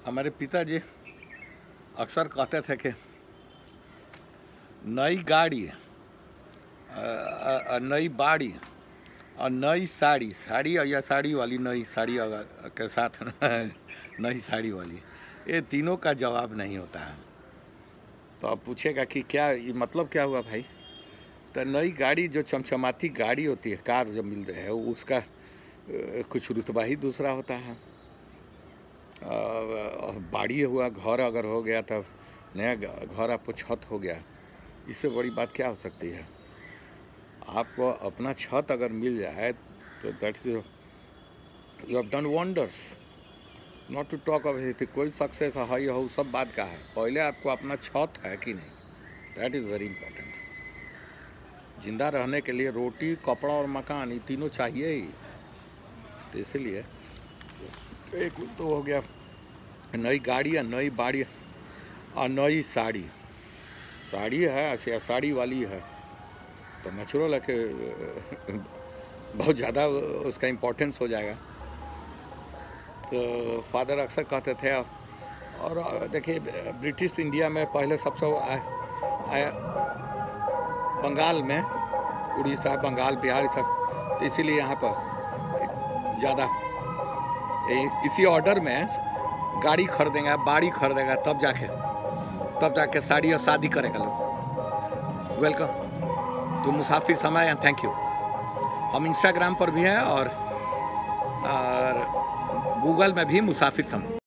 हमारे पिताजी अक्सर कहते थे कि नई गाड़ी, नई बाड़ी और नई साड़ी, साड़ी या साड़ी वाली, नई साड़ी अगर के साथ नई साड़ी वाली, ये तीनों का जवाब नहीं होता है। तो अब पूछेगा कि क्या ये मतलब क्या हुआ भाई? तो नई गाड़ी जो चमचमाती गाड़ी होती है, कार जो मिल रही है, उसका कुछ रुतबा ही दूसरा होता है। बाड़ी हुआ, घर अगर हो गया तब नया घर आपको छत हो गया, इससे बड़ी बात क्या हो सकती है? आपको अपना छत अगर मिल जाए तो that's you have done wonders. Not to talk of anything, कोई सक्सेस है हो सब बात का है, पहले आपको अपना छत है कि नहीं, दैट इज़ वेरी इंपॉर्टेंट। जिंदा रहने के लिए रोटी, कपड़ा और मकान, ये तीनों चाहिए ही। तो इसलिए एक तो हो गया नई गाड़ी, नई बाड़ी और नई साड़ी। साड़ी है या साड़ी वाली है तो नेचुरल है कि बहुत ज़्यादा उसका इम्पोर्टेंस हो जाएगा। तो फादर अक्सर कहते थे। और देखिए, ब्रिटिश इंडिया में पहले सबसे आया बंगाल में, उड़ीसा, बंगाल, बिहार, सब। तो इसीलिए यहाँ पर ज़्यादा इसी ऑर्डर में गाड़ी खरीदेंगे, बाड़ी खरीदेगा, तब जाके साड़ी और शादी करेगा लोग। वेलकम तो मुसाफिर समय एंड थैंक यू। हम इंस्टाग्राम पर भी हैं और गूगल में भी मुसाफिर समय।